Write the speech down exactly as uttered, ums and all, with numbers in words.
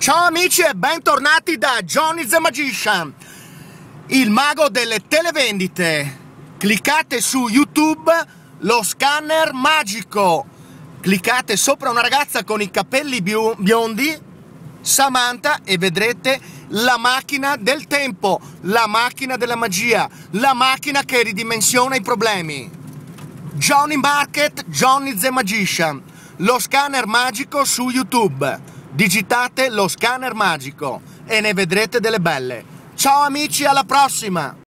Ciao amici e bentornati da Johnny the Magician, il mago delle televendite. Cliccate su YouTube lo scanner magico, cliccate sopra una ragazza con i capelli biondi, Samantha, e vedrete la macchina del tempo, la macchina della magia, la macchina che ridimensiona i problemi. Johnny Market, Johnny the Magician, lo scanner magico su YouTube. Digitate lo scanner magico e ne vedrete delle belle. Ciao amici, alla prossima!